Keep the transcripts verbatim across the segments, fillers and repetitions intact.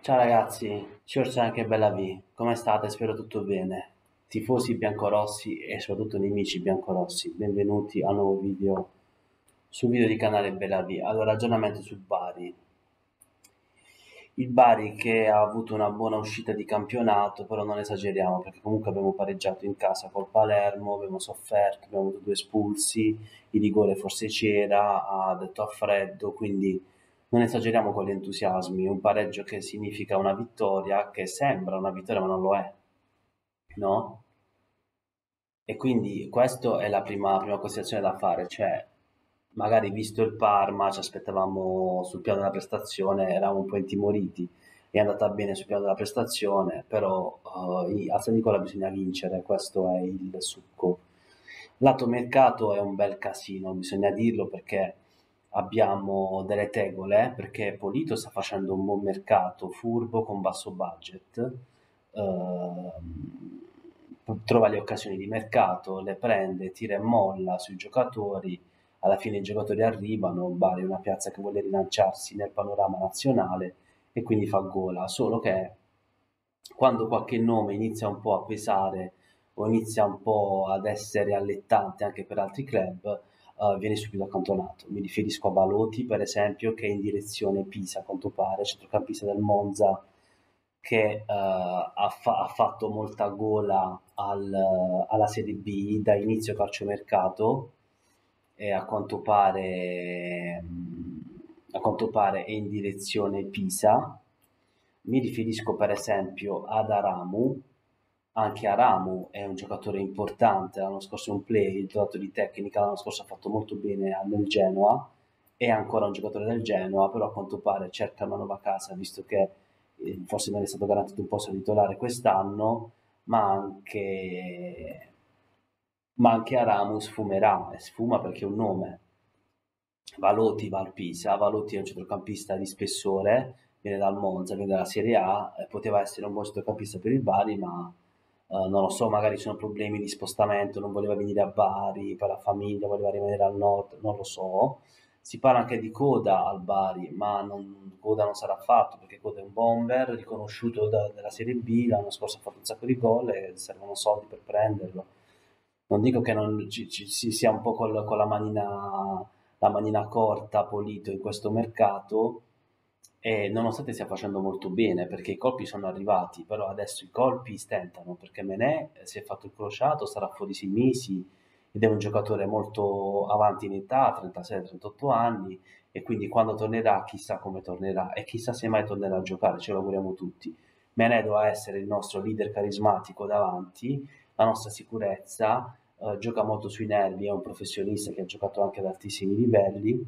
Ciao ragazzi, Ciorcia anche Bella V, come state? Spero tutto bene. Tifosi biancorossi e soprattutto nemici biancorossi, benvenuti a un nuovo video sul video di canale Bella V. Allora, ragionamento sul Bari. Il Bari che ha avuto una buona uscita di campionato, però non esageriamo perché comunque abbiamo pareggiato in casa col Palermo, abbiamo sofferto, abbiamo avuto due espulsi, il rigore forse c'era, ha detto a freddo, quindi non esageriamo con gli entusiasmi, un pareggio che significa una vittoria, che sembra una vittoria ma non lo è, no? E quindi questa è la prima, prima considerazione da fare, cioè magari visto il Parma ci aspettavamo sul piano della prestazione, eravamo un po' intimoriti, è andata bene sul piano della prestazione, però eh, a San Nicola bisogna vincere, questo è il succo. Lato mercato è un bel casino, bisogna dirlo perché abbiamo delle tegole, perché Polito sta facendo un buon mercato, furbo, con basso budget, ehm, trova le occasioni di mercato, le prende, tira e molla sui giocatori, alla fine i giocatori arrivano, Bari è una piazza che vuole rilanciarsi nel panorama nazionale e quindi fa gola, solo che quando qualche nome inizia un po' a pesare o inizia un po' ad essere allettante anche per altri club, eh, viene subito accantonato. Mi riferisco a Baloti, per esempio, che è in direzione Pisa, a quanto pare, centrocampista del Monza, che eh, ha, fa- ha fatto molta gola al- alla Serie B da inizio calciomercato e a quanto pare, mh, a quanto pare è in direzione Pisa. Mi riferisco per esempio ad Aramu, anche Aramu è un giocatore importante, l'anno scorso è un play, il dato di tecnica, l'anno scorso ha fatto molto bene nel Genoa, è ancora un giocatore del Genoa, però a quanto pare cerca una nuova casa, visto che eh, forse non è stato garantito un posto titolare quest'anno, ma anche, ma anche Aramu sfumerà, e sfuma perché è un nome. Valotti va al Pisa, Valotti è un centrocampista di spessore, viene dal Monza, viene dalla Serie A, eh, poteva essere un buon centrocampista per il Bari, ma eh, non lo so, magari ci sono problemi di spostamento, non voleva venire a Bari per la famiglia, voleva rimanere al nord, non lo so. Si parla anche di Coda al Bari, ma non, Coda non sarà fatto perché Coda è un bomber riconosciuto da- dalla Serie B, l'anno scorso ha fatto un sacco di gol e servono soldi per prenderlo. Non dico che non ci, ci- si sia un po' col- con la manina, la manina corta, pulito in questo mercato, e nonostante stia facendo molto bene, perché i colpi sono arrivati, però adesso i colpi stentano, perché Menè eh, si è fatto il crociato, sarà fuori sei mesi, ed è un giocatore molto avanti in età, trentasei trentotto anni, e quindi quando tornerà chissà come tornerà, e chissà se mai tornerà a giocare, ce lo auguriamo tutti. Menè doveva essere il nostro leader carismatico davanti, la nostra sicurezza, eh, gioca molto sui nervi, è un professionista che ha giocato anche ad altissimi livelli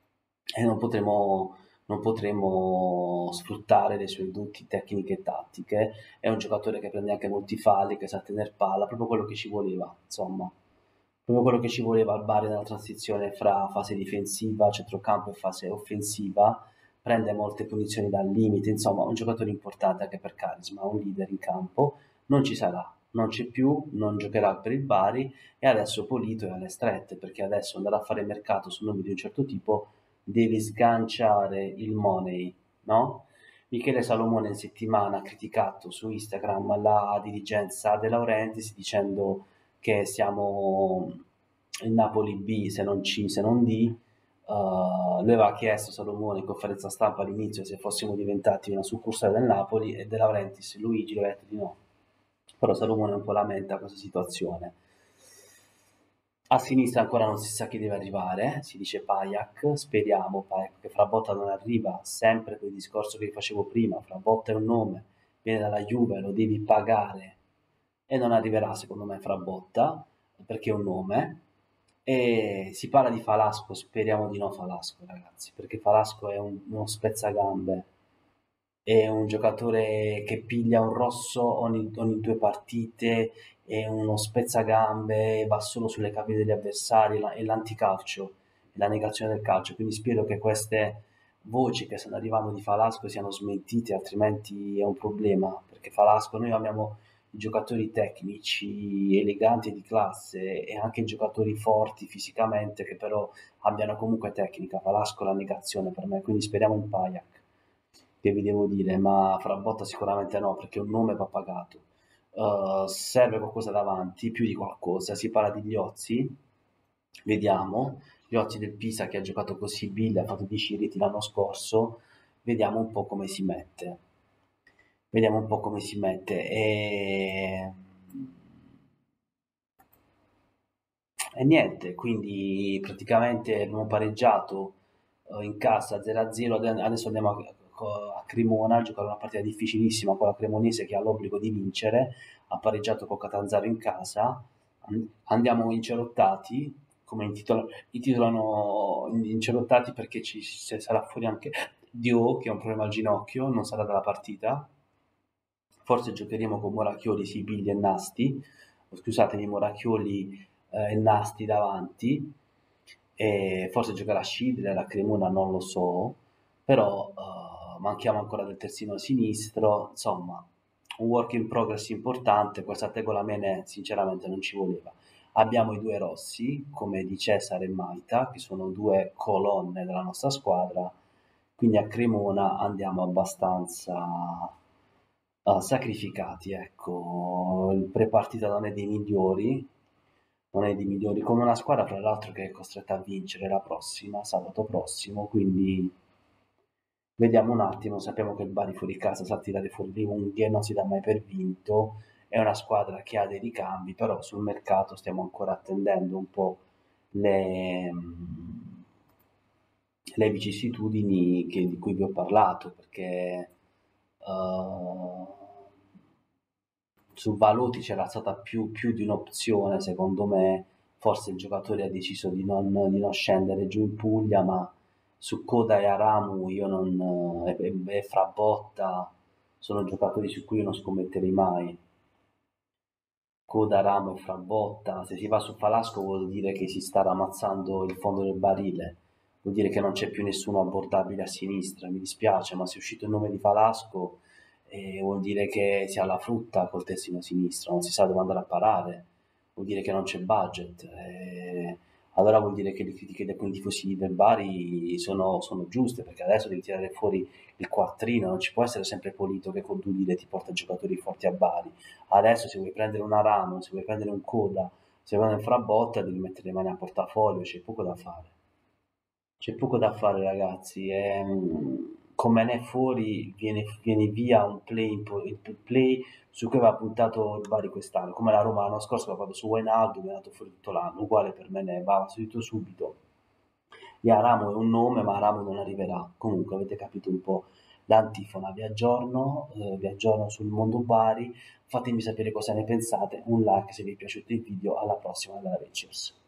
e non potremo, non potremo sfruttare le sue doti tecniche e tattiche. È un giocatore che prende anche molti falli, che sa tener palla, proprio quello che ci voleva, insomma. Proprio quello che ci voleva al Bari nella transizione fra fase difensiva, centrocampo e fase offensiva. Prende molte punizioni dal limite, insomma, un giocatore importante anche per carisma, un leader in campo. Non ci sarà, non c'è più, non giocherà per il Bari e adesso Polito è alle strette perché adesso andare a fare mercato su nomi di un certo tipo devi sganciare il money, no? Michele Salomone in settimana ha criticato su Instagram la dirigenza De Laurentiis dicendo che siamo il Napoli B se non C se non D. Uh, lui aveva chiesto Salomone in conferenza stampa all'inizio se fossimo diventati una succursale del Napoli e De Laurentiis Luigi gli aveva detto di no, però Salomone un po' lamenta questa situazione. A sinistra ancora non si sa chi deve arrivare, si dice Pajak, speriamo Pajak che Frabotta non arriva, sempre quel discorso che vi facevo prima, Frabotta è un nome, viene dalla Juve, lo devi pagare e non arriverà secondo me Frabotta perché è un nome. E si parla di Falasco, speriamo di no Falasco ragazzi, perché Falasco è un- uno spezzagambe, è un giocatore che piglia un rosso ogni, ogni due partite, è uno spezzagambe, va solo sulle cavie degli avversari, la- è l'anticalcio, è la negazione del calcio. Quindi spero che queste voci che stanno arrivando di Falasco siano smentite, altrimenti è un problema, perché Falasco noi amiamo i giocatori tecnici, eleganti e di classe e anche i giocatori forti fisicamente che però abbiano comunque tecnica. Falasco è la negazione per me, quindi speriamo in Pajak. che vi devo dire, ma Frabotta sicuramente no, perché un nome va pagato. Uh, serve qualcosa davanti, più di qualcosa. Si parla di Liozzi, vediamo. Liozzi del Pisa che ha giocato così bene, ha fatto dieci reti l'anno scorso, vediamo un po' come si mette. Vediamo un po' come si mette. E, e niente, quindi praticamente abbiamo pareggiato eh, in casa zero a zero. Adesso andiamo a, a Cremona a giocare una partita difficilissima con la Cremonese che ha l'obbligo di vincere. Ha pareggiato con Catanzaro in casa. Andiamo incerottati, come intitolano, intitolano incerottati perché ci, se sarà fuori anche Dio che ha un problema al ginocchio, non sarà dalla partita. Forse giocheremo con Moracchioli, Sibilli e Nasti, scusatemi, Moracchioli eh, e Nasti davanti, e forse giocherà Scidler, la Cremona non lo so, però eh, manchiamo ancora del terzino sinistro, insomma un work in progress importante. Questa Tegolamene sinceramente non ci voleva. Abbiamo i due rossi come di Cesare e Maita, che sono due colonne della nostra squadra, quindi a Cremona andiamo abbastanza uh, sacrificati, ecco. Il prepartita non è dei migliori, non è dei migliori, come una squadra fra l'altro che è costretta a vincere la prossima, sabato prossimo, quindi vediamo un attimo. Sappiamo che il Bari fuori casa sa tirare fuori le unghie, non si dà mai per vinto, è una squadra che ha dei ricambi, però sul mercato stiamo ancora attendendo un po' le, le vicissitudini che- di cui vi ho parlato, perché uh, su Valuti c'era stata più, più di un'opzione, secondo me. Forse il giocatore ha deciso di non, di non scendere giù in Puglia, ma su Coda e Aramu io non, e, e- e Frabotta sono giocatori su cui io non scommetterei mai. Coda, Ramo e Frabotta, se si va su Falasco vuol dire che si sta ramazzando il fondo del barile, vuol dire che non c'è più nessuno abbordabile a sinistra. Mi dispiace, ma se è uscito il nome di Falasco eh, vuol dire che si ha la frutta col terzino sinistro, non si sa dove andare a parare, vuol dire che non c'è budget. eh, allora vuol dire che le critiche dei alcuni tifosi del Bari sono, sono giuste, perché adesso devi tirare fuori il quattrino, non ci può essere sempre Polito che con due dire ti porta giocatori forti a Bari. Adesso se vuoi prendere una Ramo, se vuoi prendere un Coda, se vuoi prendere un Frabotta, devi mettere le mani a portafoglio, c'è poco da fare. C'è poco da fare, ragazzi. E, mm, con me ne fuori viene, viene via un play, impo- il play su cui aveva puntato il Bari quest'anno, come la Roma l'anno scorso che ha fatto su Wijnaldum, è andato fuori tutto l'anno, uguale per me ne va subito subito. E Aramo è un nome, ma Aramo non arriverà. Comunque avete capito un po' l'antifona. Vi aggiorno, eh, vi aggiorno sul mondo Bari. Fatemi sapere cosa ne pensate. Un like se vi è piaciuto il video. Alla prossima dalla Vecchiers.